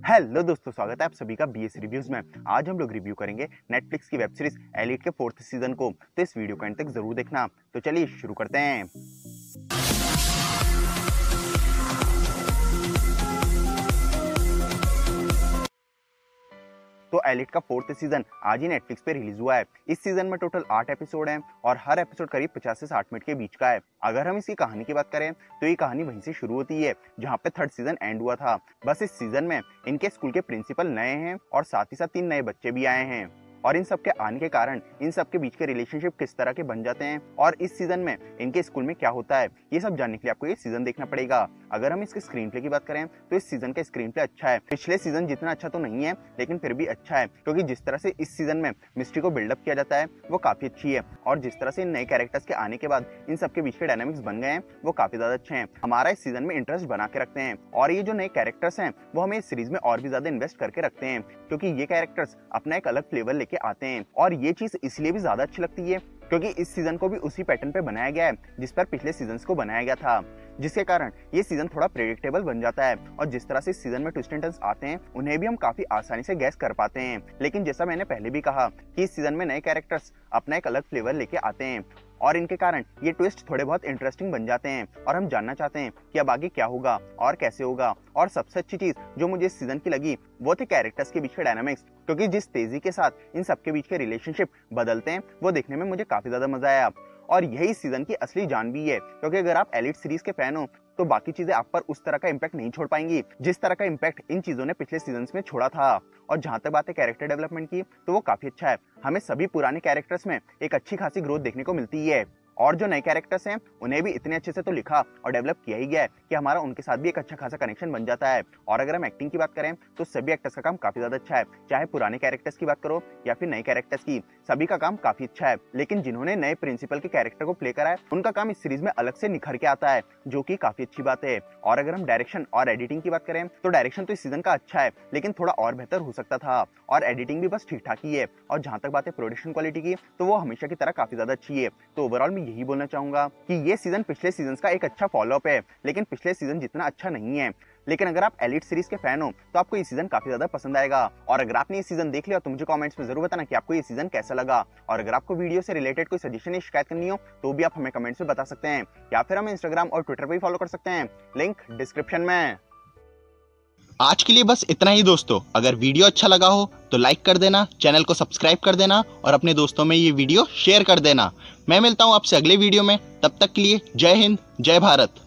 Hello दोस्तों, स्वागत है आप सभी का बीएस रिव्यूज में। आज हम लोग रिव्यू करेंगे नेटफ्लिक्स की वेब सीरीज एलिट के 4th सीजन को। तो इस वीडियो को एंड तक जरूर देखना। तो चलिए शुरू करते हैं। तो एलिट का 4th सीजन आज ही नेटफ्लिक्स पे रिलीज हुआ है। इस सीजन में टोटल 8 एपिसोड हैं और हर एपिसोड करीब 50 से 60 मिनट के बीच का है। अगर हम इसकी कहानी की बात करें तो ये कहानी वहीं से शुरू होती है जहाँ पे 3rd सीजन एंड हुआ था। बस इस सीजन में इनके स्कूल के प्रिंसिपल नए हैं और साथ ही साथ 3 नए बच्चे भी आए हैं और इन सब के आने के कारण इन सब के बीच के रिलेशनशिप किस तरह के बन जाते हैं और इस सीजन में इनके स्कूल में क्या होता है, ये सब जानने के लिए आपको ये सीजन देखना पड़ेगा। अगर हम इसके स्क्रीन प्ले की बात करें तो इस सीजन का स्क्रीन प्ले अच्छा है। पिछले सीजन जितना अच्छा तो नहीं है लेकिन फिर भी अच्छा है, क्योंकि जिस तरह से इस सीजन में मिस्ट्री को बिल्डअप किया जाता है वो काफी अच्छी है और जिस तरह से इन नए कैरेक्टर्स के आने के बाद इन सबके बीच के डायनामिक्स बन गए हैं वो काफी ज्यादा अच्छे हैं। हमारा इस सीजन में इंटरेस्ट बना के रखते हैं और ये जो नए कैरेक्टर्स हैं वो हमें इस सीरीज में और भी ज्यादा इन्वेस्ट करके रखते हैं, क्योंकि ये कैरेक्टर्स अपना एक अलग फ्लेवर लेके आते हैं। और ये चीज इसलिए भी ज्यादा अच्छी लगती है क्योंकि इस सीजन को भी उसी पैटर्न पे बनाया गया है जिस पर पिछले सीजन्स को बनाया गया था, जिसके कारण ये सीजन थोड़ा प्रेडिक्टेबल बन जाता है और जिस तरह से इस सीजन में ट्विस्ट एंड टर्न्स आते हैं उन्हें भी हम काफी आसानी से गैस कर पाते हैं। लेकिन जैसा मैंने पहले भी कहा कि इस सीजन में नए कैरेक्टर्स अपना एक अलग फ्लेवर लेके आते हैं और इनके कारण ये ट्विस्ट थोड़े बहुत इंटरेस्टिंग बन जाते हैं और हम जानना चाहते हैं कि अब आगे क्या होगा और कैसे होगा। और सबसे अच्छी चीज जो मुझे इस सीजन की लगी वो थे कैरेक्टर्स के बीच के डायनामिक्स, क्योंकि जिस तेजी के साथ इन सबके बीच के रिलेशनशिप बदलते हैं वो देखने में मुझे काफी ज्यादा मजा आया। और यही सीजन की असली जान भी है, क्योंकि अगर आप एलिट सीरीज के फैन हो तो बाकी चीजें आप पर उस तरह का इम्पैक्ट नहीं छोड़ पाएंगी जिस तरह का इम्पैक्ट इन चीजों ने पिछले सीजन्स में छोड़ा था। और जहां तक बात है कैरेक्टर डेवलपमेंट की तो वो काफी अच्छा है। हमें सभी पुराने कैरेक्टर्स में एक अच्छी खासी ग्रोथ देखने को मिलती है और जो नए कैरेक्टर्स हैं उन्हें भी इतने अच्छे से तो लिखा और डेवलप किया ही गया है कि हमारा उनके साथ भी एक अच्छा खासा कनेक्शन बन जाता है। और अगर हम एक्टिंग की बात करें तो सभी एक्टर्स का काम काफी ज्यादा अच्छा है, चाहे पुराने कैरेक्टर्स की बात करो या फिर नए कैरेक्टर्स की, सभी का काम काफी अच्छा है। लेकिन जिन्होंने नए प्रिंसिपल के कैरेक्टर को प्ले करा है उनका काम इस सीरीज में अलग से निखर के आता है, जो कि काफी अच्छी बात है। और अगर हम डायरेक्शन और एडिटिंग की बात करें तो डायरेक्शन तो इस सीजन का अच्छा है लेकिन थोड़ा और बेहतर हो सकता था और एडिटिंग भी बस ठीक ठाक ही है। और जहां तक बात है प्रोडक्शन क्वालिटी की तो वो हमेशा की तरह काफी ज्यादा अच्छी है। तो ओवरऑल मैं यही बोलना चाहूंगा कि ये सीजन पिछले सीजन का एक अच्छा फॉलोअप है, लेकिन पिछले सीजन जितना अच्छा नहीं है। लेकिन अगर आप एलिट सीरीज के फैन हो तो आपको ये सीजन काफी ज्यादा पसंद आएगा। और अगर आपने ये सीजन देख लिया तो मुझे कमेंट्स में जरूर बताना कि आपको ये सीजन कैसा लगा। और अगर आपको वीडियो से रिलेटेड कोई सजेशन या शिकायत करनी हो तो भी आप हमें कमेंट्स में बता सकते हैं या फिर हमें इंस्टाग्राम और ट्विटर पर भी फॉलो कर सकते हैं, लिंक डिस्क्रिप्शन में। आज के लिए बस इतना ही दोस्तों। अगर वीडियो अच्छा लगा हो तो लाइक कर देना, चैनल को सब्सक्राइब कर देना और अपने दोस्तों में ये वीडियो शेयर कर देना। मैं मिलता हूं आपसे अगले वीडियो में, तब तक के लिए जय हिंद, जय भारत।